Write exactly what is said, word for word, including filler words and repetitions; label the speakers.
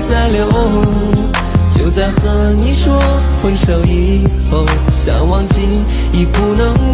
Speaker 1: 再留。就在和你说分手以后，想忘记已不能